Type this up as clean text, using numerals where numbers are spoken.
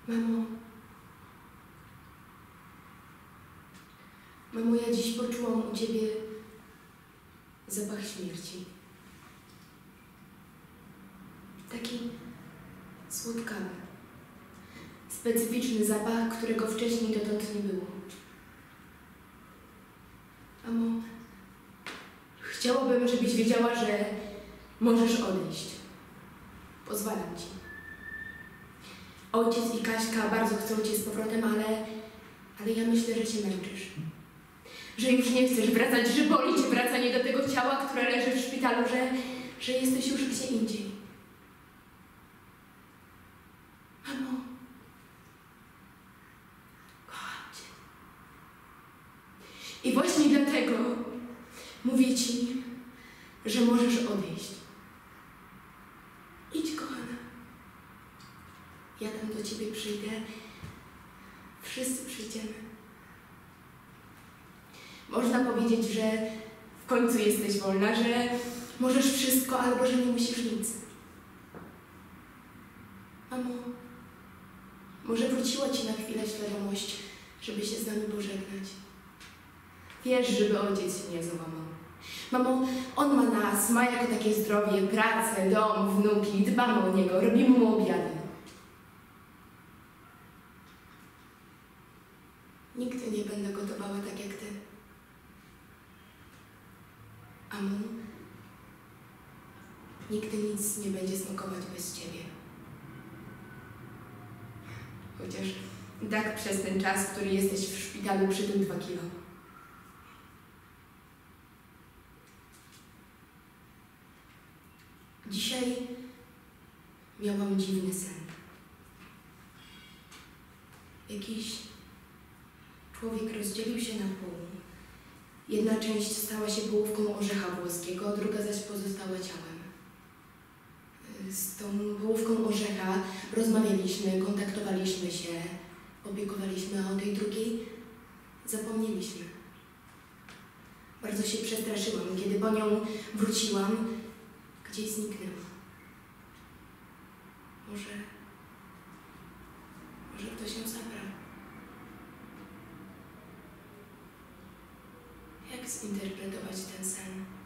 Mamo, ja dziś poczułam u ciebie zapach śmierci. Taki słodkawy. Specyficzny zapach, którego wcześniej dotąd nie było. Mamo, chciałabym, żebyś wiedziała, że możesz odejść. Pozwalam ci. Ojciec i Kaśka bardzo chcą cię z powrotem, ale ja myślę, że się męczysz. Że już nie chcesz wracać, że boli cię wracanie do tego ciała, które leży w szpitalu, że jesteś już gdzie indziej. Mamo, kocham cię. I właśnie dlatego mówię ci, że możesz odejść. Idź, kochana. Ja tam do ciebie przyjdę. Wszyscy przyjdziemy. Można powiedzieć, że w końcu jesteś wolna, że możesz wszystko, albo że nie musisz nic. Mamo, może wróciła ci na chwilę świadomość, żeby się z nami pożegnać. Wiesz, żeby ojciec się nie załamał. Mamo, on ma nas, ma jako takie zdrowie, pracę, dom, wnuki, dbamy o niego, robimy mu obiady. Nigdy nie będę gotowała tak jak ty. A mu nigdy nic nie będzie smakować bez ciebie. Chociaż i tak przez ten czas, który jesteś w szpitalu, przy tym 2 kilo. Dzisiaj miałam dziwny sen. Jakiś człowiek rozdzielił się na pół. Jedna część stała się połówką orzecha włoskiego, druga zaś pozostała ciałem. Z tą połówką orzecha rozmawialiśmy, kontaktowaliśmy się, opiekowaliśmy, a o tej drugiej zapomnieliśmy. Bardzo się przestraszyłam, kiedy po nią wróciłam, gdzieś zniknęła. Może ktoś ją zabrał. Jak zinterpretować ten sen?